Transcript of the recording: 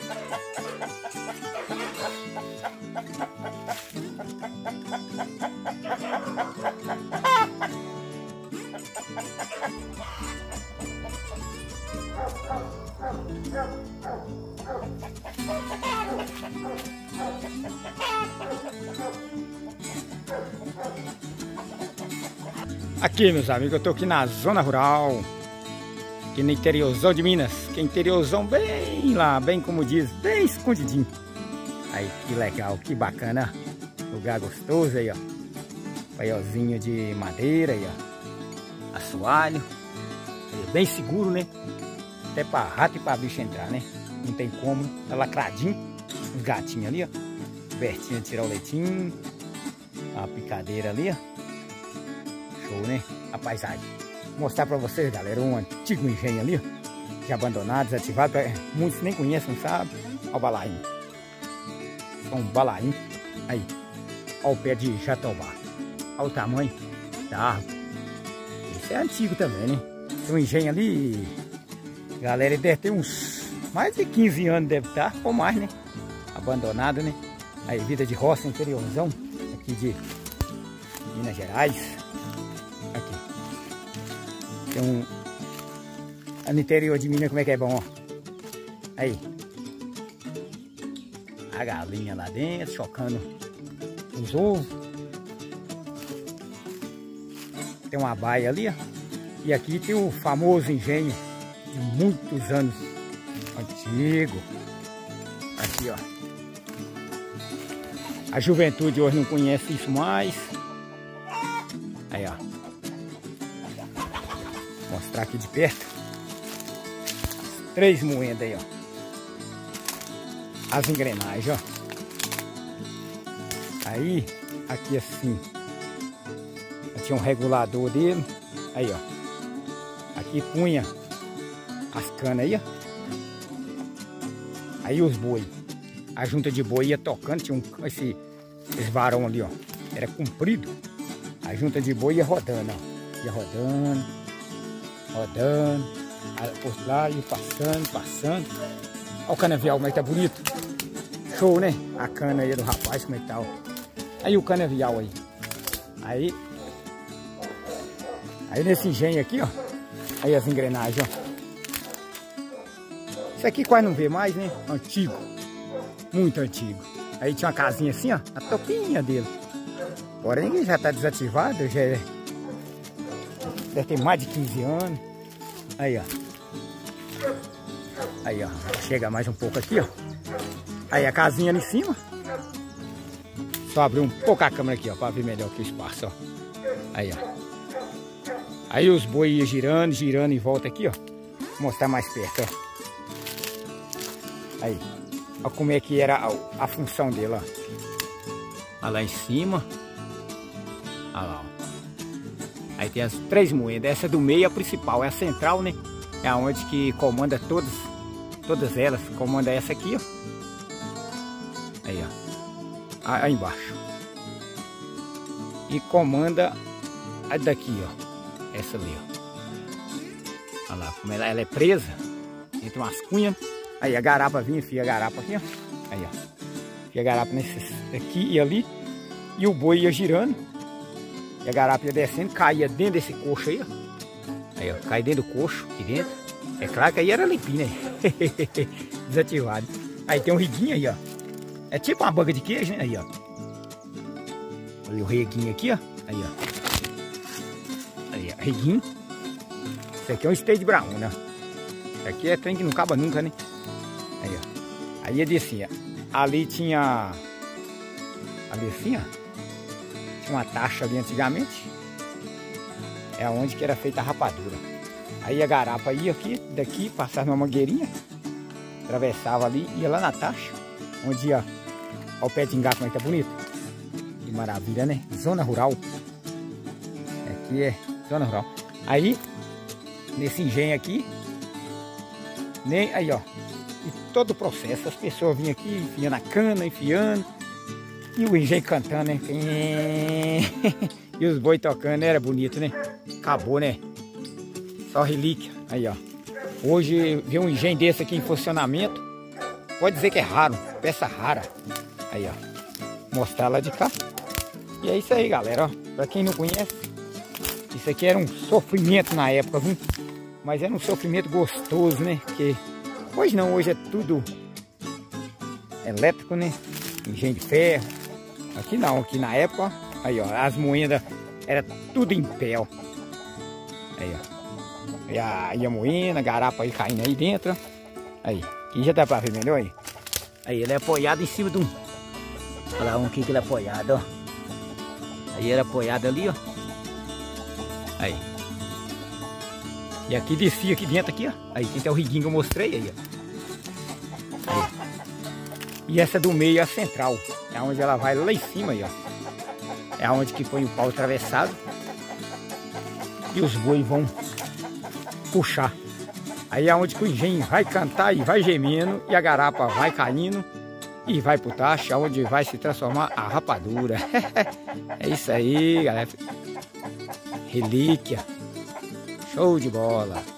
Aqui, meus amigos, eu tô aqui na zona rural, aqui no interiorzão de Minas, que é interiorzão bem lá, bem como diz, bem escondidinho. Aí, que legal, que bacana, lugar gostoso aí, ó, paiolzinho de madeira aí, ó, assoalho, bem seguro, né, até pra rato e pra bicho entrar, né, não tem como, tá lacradinho, os gatinhos ali, ó, Bertinha tirar o leitinho, a picadeira ali, ó. Show, né? A paisagem. Vou mostrar pra vocês, galera, um antigo engenho ali, ó, de abandonado, desativado. Muitos nem conhecem, não sabem. Olha o balainho. Olha um balainho. Aí. Olha o pé de jatobá. Olha o tamanho da árvore. Esse é antigo também, né? Tem um engenho ali, galera, ele deve ter uns mais de 15 anos, deve estar, ou mais, né? Abandonado, né? Aí, vida de roça, interiorzão, aqui de Minas Gerais. Aqui. Tem um... No interior de Minas, como é que é bom, ó. Aí. A galinha lá dentro, chocando os ovos. Tem uma baia ali, ó. E aqui tem o famoso engenho de muitos anos. Antigo. Aqui, ó. A juventude hoje não conhece isso mais. Aí, ó. Vou mostrar aqui de perto. As 3 moendas aí, ó. As engrenagens, ó. Aí, aqui assim. Tinha um regulador dele. Aí, ó. Aqui punha as canas aí, ó. Aí os boi. A junta de boi ia tocando. Tinha esse varão ali, ó. Era comprido. A junta de boi ia rodando, ó. Ia rodando. Rodando. Por lá ia passando. Olha o canavial como é que tá bonito. Show, né? A cana aí do rapaz, como é que tá, ó. Aí o canavial aí. Aí nesse engenho aqui, ó. Aí as engrenagens, ó. Isso aqui quase não vê mais, né? Antigo. Muito antigo. Aí tinha uma casinha assim, ó. A topinha dele. Porém, já tá desativado. Já é... Deve ter mais de 15 anos. Aí, ó. Aí, ó. Chega mais um pouco aqui, ó. Aí a casinha ali em cima. Só abrir um pouco a câmera aqui, ó. Pra ver melhor aqui o espaço, ó. Aí, ó. Aí os boi iam girando em volta aqui, ó. Vou mostrar mais perto, ó. Aí. Olha como é que era a função dele, ó. Olha lá em cima. Olha lá, ó. Aí tem as 3 moedas. Essa do meio é a principal, é a central, né? É onde que comanda todas elas. Comanda essa aqui, ó. Aí, ó. Aí embaixo. E comanda a daqui, ó. Essa ali, ó. Olha lá, como ela é presa entre umas cunhas. Aí a garapa vinha, enfia a garapa aqui, ó. Aí, ó. Enfia a garapa nesses aqui e ali. E o boi ia girando. E a garapa ia descendo, caía dentro desse coxo aí, ó. Aí, ó. Cai dentro do coxo, aqui dentro. É claro que aí era limpinho, né? Desativado. Aí tem um riguinho aí, ó. É tipo uma banca de queijo, né? Aí, ó. Olha o reguinho aqui, ó. Aí, ó. Aí, ó. Reguinho. Isso aqui é um stage brown, né? Isso aqui é trem que não acaba nunca, né? Aí, ó. Aí eu descia. Ali tinha... Ali assim, ó. Tinha uma taxa ali antigamente. É onde que era feita a rapadura. Aí a garapa ia aqui, daqui, passava uma mangueirinha. Atravessava ali, ia lá na taxa. Onde ia... Olha o pé de engato como é que tá bonito. Que maravilha, né? Zona rural. Aqui é zona rural. Aí, nesse engenho aqui, nem aí, ó. E todo o processo, as pessoas vinham aqui, enfiando a cana, enfiando. E o engenho cantando, né? E os boi tocando, era bonito, né? Acabou, né? Só relíquia. Aí, ó. Hoje, ver um engenho desse aqui em funcionamento, pode dizer que é raro, peça rara. Aí, ó, mostrar lá de cá. E é isso aí, galera, ó. Pra quem não conhece, isso aqui era um sofrimento na época, viu? Mas era um sofrimento gostoso, né? Porque hoje não, hoje é tudo elétrico, né? Engenho de ferro. Aqui não, aqui na época, ó. Aí, ó, as moendas era tudo em pé, ó. Aí, ó. E a moenda, a garapa aí caindo aí dentro, ó. Aí, aqui já dá pra ver melhor aí. Aí, ele é apoiado em cima de um... Olha lá um aqui que ele é apoiado, ó. Aí era apoiado ali, ó. Aí. E aqui descia aqui dentro, aqui, ó. Aí tem até o riguinho que eu mostrei aí, ó. Aí. E essa do meio é a central. É onde ela vai lá em cima aí, ó. É onde que põe o pau atravessado. E os boi vão puxar. Aí é onde que o engenho vai cantar e vai gemendo. E a garapa vai caindo. E vai pro tacho, onde vai se transformar a rapadura. É isso aí, galera. Relíquia. Show de bola.